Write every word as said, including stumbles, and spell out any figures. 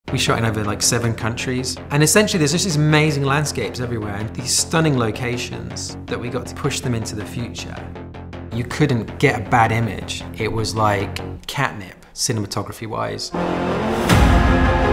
We shot in over like seven countries. And essentially there's just these amazing landscapes everywhere and these stunning locations that we got to push them into the future. You couldn't get a bad image. It was like catnip, cinematography-wise.